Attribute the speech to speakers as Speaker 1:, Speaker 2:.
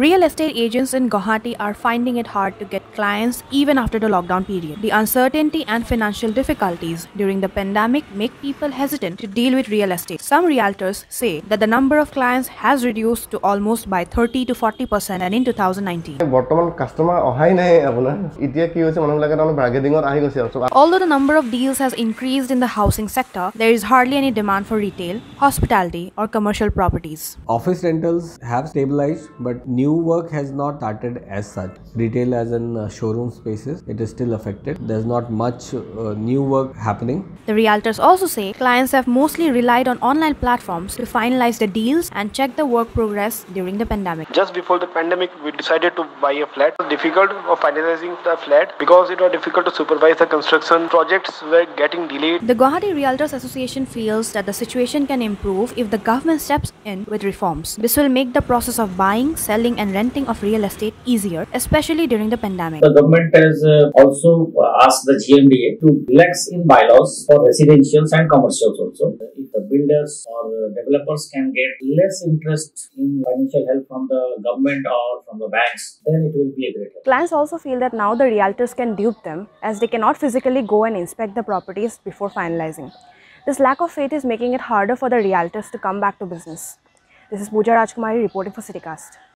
Speaker 1: Real estate agents in Guwahati are finding it hard to get clients even after the lockdown period. The uncertainty and financial difficulties during the pandemic make people hesitant to deal with real estate. Some realtors say that the number of clients has reduced to almost by 30 to 40% and in 2019. Although the number of deals has increased in the housing sector, there is hardly any demand for retail, hospitality, or commercial properties.
Speaker 2: Office rentals have stabilized, but new work has not started as such. Retail as in showroom spaces, it is still affected. There's not much new work happening.
Speaker 1: The realtors also say clients have mostly relied on online platforms to finalize the deals and check the work progress during the pandemic.
Speaker 3: Just before the pandemic, we decided to buy a flat. It was difficult of finalizing the flat because it was difficult to supervise the construction. Projects were getting delayed.
Speaker 1: The Guwahati Realtors Association feels that the situation can improve if the government steps in with reforms. This will make the process of buying, selling and renting of real estate easier, especially during the pandemic.
Speaker 4: The government has also asked the GMDA to relax in bylaws for residentials and commercials also. If the builders or developers can get less interest in financial help from the government or from the banks, then it will be a great help.
Speaker 1: Clients also feel that now the realtors can dupe them as they cannot physically go and inspect the properties before finalizing. This lack of faith is making it harder for the realtors to come back to business. This is Pooja Rajkumari reporting for CityCast.